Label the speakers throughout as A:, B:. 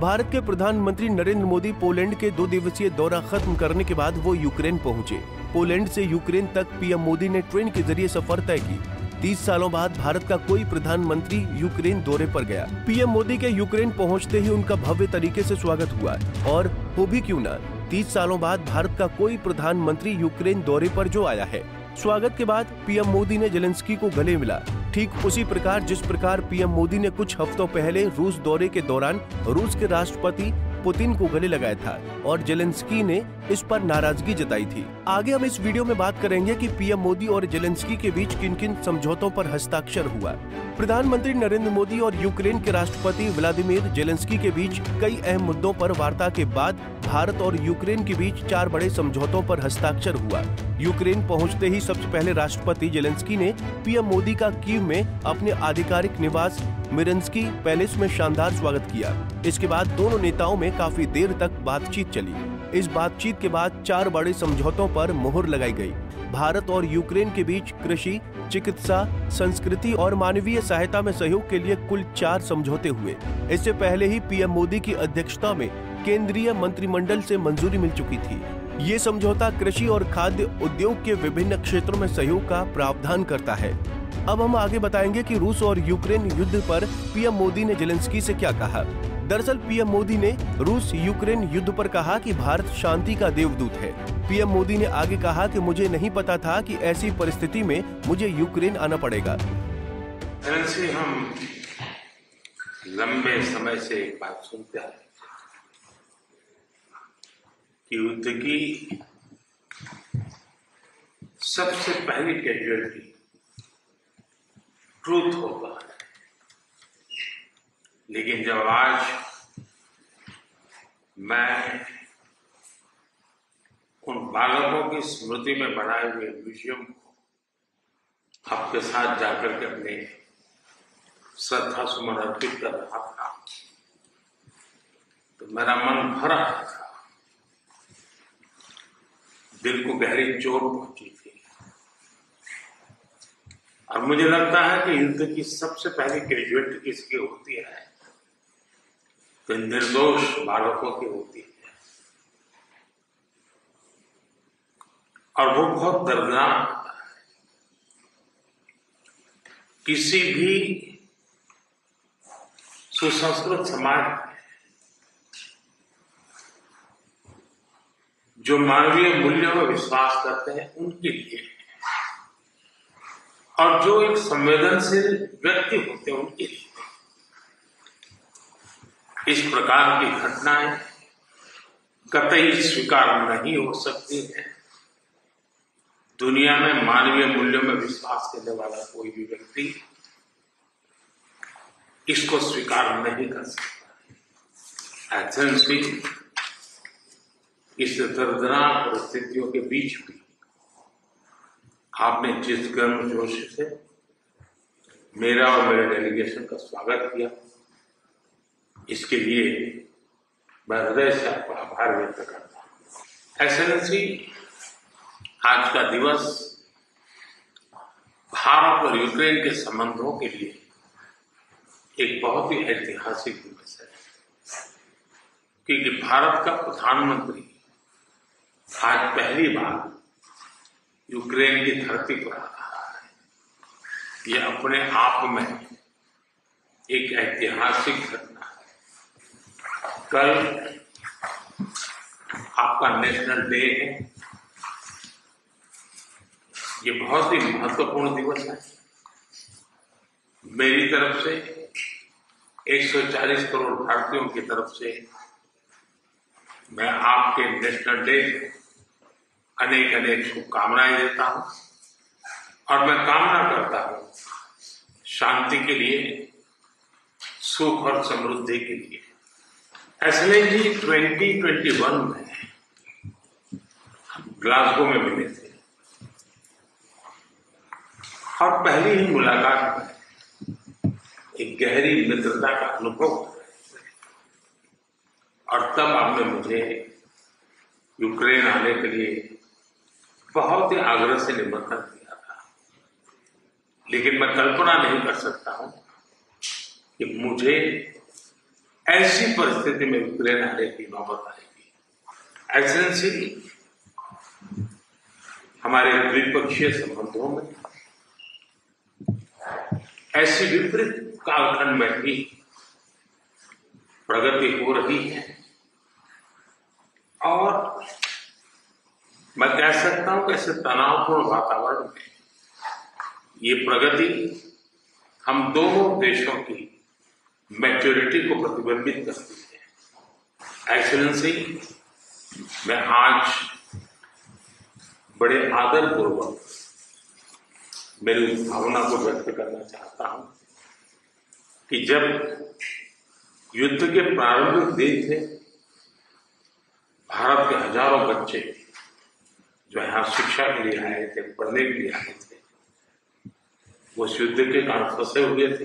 A: भारत के प्रधानमंत्री नरेंद्र मोदी पोलैंड के 2 दिवसीय दौरा खत्म करने के बाद वो यूक्रेन पहुंचे। पोलैंड से यूक्रेन तक पीएम मोदी ने ट्रेन के जरिए सफर तय की। 30 सालों बाद भारत का कोई प्रधानमंत्री यूक्रेन दौरे पर गया। पीएम मोदी के यूक्रेन पहुंचते ही उनका भव्य तरीके से स्वागत हुआ और हो भी क्यों ना, 30 सालों बाद भारत का कोई प्रधानमंत्री यूक्रेन दौरे पर जो आया है। स्वागत के बाद पीएम मोदी ने जेलेंस्की को गले मिला, ठीक उसी प्रकार जिस प्रकार पीएम मोदी ने कुछ हफ्तों पहले रूस दौरे के दौरान रूस के राष्ट्रपति पुतिन को गले लगाया था और जेलेंस्की ने इस पर नाराजगी जताई थी। आगे हम इस वीडियो में बात करेंगे कि पीएम मोदी और जेलेंस्की के बीच किन किन समझौतों पर हस्ताक्षर हुआ। प्रधानमंत्री नरेंद्र मोदी और यूक्रेन के राष्ट्रपति व्लादिमीर जेलेंस्की के बीच कई अहम मुद्दों पर वार्ता के बाद भारत और यूक्रेन के बीच 4 बड़े समझौतों पर हस्ताक्षर हुआ। यूक्रेन पहुंचते ही सबसे पहले राष्ट्रपति जेलेंस्की ने पीएम मोदी का कीव में अपने आधिकारिक निवास मिरन्स्की पैलेस में शानदार स्वागत किया। इसके बाद दोनों नेताओं में काफी देर तक बातचीत चली। इस बातचीत के बाद 4 बड़े समझौतों पर मुहर लगाई गई। भारत और यूक्रेन के बीच कृषि, चिकित्सा, संस्कृति और मानवीय सहायता में सहयोग के लिए कुल 4 समझौते हुए। इससे पहले ही पीएम मोदी की अध्यक्षता में केंद्रीय मंत्रिमंडल से मंजूरी मिल चुकी थी। ये समझौता कृषि और खाद्य उद्योग के विभिन्न क्षेत्रों में सहयोग का प्रावधान करता है। अब हम आगे बताएंगे कि रूस और यूक्रेन युद्ध पर पीएम मोदी ने जेलेंस्की से क्या कहा। दरअसल पीएम मोदी ने रूस यूक्रेन युद्ध पर कहा कि भारत शांति का देवदूत है। पीएम मोदी ने आगे कहा कि मुझे नहीं पता था कि ऐसी परिस्थिति में मुझे यूक्रेन आना पड़ेगा।
B: हम लंबे समय से एक बात सुनते हैं कि युद्ध की सबसे पहली कैजुअलिटी ट्रूथ होगा, लेकिन जब आज मैं उन बालकों की स्मृति में बनाए हुए म्यूजियम को आपके साथ जाकर के अपने श्रद्धा सुमन अर्पित कर रहा था तो मेरा मन भर रहा था, दिल को गहरी चोट पहुंची थी। और मुझे लगता है कि युद्ध की सबसे पहली कैजुअलिटी किसकी होती है तो निर्दोष बालकों की होती है, और वो बहुत दर्दनाक होता है। किसी भी सुसंस्कृत समाज में जो मानवीय मूल्यों में विश्वास करते हैं उनके लिए, और जो एक संवेदनशील व्यक्ति होते हैं उनके लिए इस प्रकार की घटनाएं कतई स्वीकार नहीं हो सकती है। दुनिया में मानवीय मूल्यों में विश्वास करने वाला कोई भी व्यक्ति इसको स्वीकार नहीं कर सकता। एथेंस की इस दर्दनाक परिस्थितियों के बीच भी आपने जिस गर्मजोशी से मेरा और मेरे डेलीगेशन का स्वागत किया, इसके लिए मैं हृदय से आपका आभार व्यक्त करता हूं। एक्सेलेंसी, आज का दिवस भारत और यूक्रेन के संबंधों के लिए एक बहुत ही ऐतिहासिक दिवस है, क्योंकि भारत का प्रधानमंत्री आज पहली बार यूक्रेन की धरती पर आ रहा है। यह अपने आप में एक ऐतिहासिक घटना है। कल आपका नेशनल डे है। ये बहुत ही महत्वपूर्ण दिवस है। मेरी तरफ से 140 करोड़ भारतीयों की तरफ से मैं आपके नेशनल डे अनेक अनेक शुभकामनाएं देता हूं, और मैं कामना करता हूं शांति के लिए, सुख और समृद्धि के लिए। एक्सेलेंसी, 2021 में ग्लासगो में मिले थे और पहली ही मुलाकात में एक गहरी मित्रता का अनुभव हो रहा है, और तब आपने मुझे यूक्रेन आने के लिए बहुत ही आग्रह से निमंत्रण दिया था। लेकिन मैं कल्पना नहीं कर सकता हूं कि मुझे ऐसी परिस्थिति में यूक्रेन आने की नौबत आएगी। एक्सीलेंसी, हमारे द्विपक्षीय संबंधों में ऐसी विपरीत कालखंड में भी प्रगति हो रही है और मैं कह सकता हूं कि ऐसे तनावपूर्ण वातावरण में ये प्रगति हम दोनों देशों की मैच्योरिटी को प्रतिबिंबित करती है। एक्सीलेंसी, मैं आज बड़े आदरपूर्वक मेरी उस भावना को व्यक्त करना चाहता हूं कि जब युद्ध के प्रारंभिक दिन थे, भारत के हजारों बच्चे जो यहां शिक्षा के लिए आए थे, पढ़ने के लिए आए थे, वो उस युद्ध के कारण फंसे हुए थे।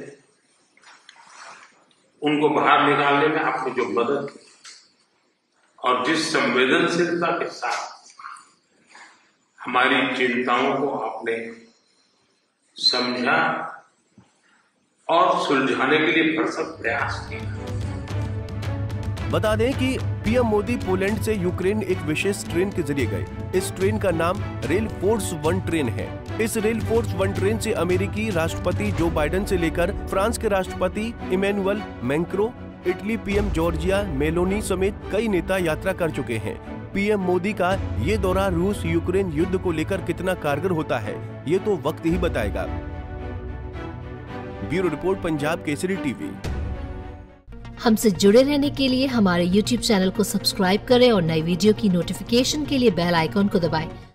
B: उनको बाहर निकालने में आपने जो मदद की और जिस संवेदनशीलता के साथ हमारी चिंताओं को आपने समझा और सुलझाने के लिए भरसक प्रयास किया।
A: बता दें कि पीएम मोदी पोलैंड से यूक्रेन एक विशेष ट्रेन के जरिए गए। इस ट्रेन का नाम रेल फोर्स 1 ट्रेन है। इस रेल फोर्स 1 ट्रेन से अमेरिकी राष्ट्रपति जो बाइडेन से लेकर फ्रांस के राष्ट्रपति Emmanuel Macron, Italy PM Giorgia Meloni समेत कई नेता यात्रा कर चुके हैं। पीएम मोदी का ये दौरा रूस यूक्रेन युद्ध को लेकर कितना कारगर होता है, ये तो वक्त ही बताएगा। Bureau report, Punjab Kesari TV.
C: हमसे जुड़े रहने के लिए हमारे YouTube चैनल को सब्सक्राइब करें और नई वीडियो की नोटिफिकेशन के लिए बेल आइकॉन को दबाएं।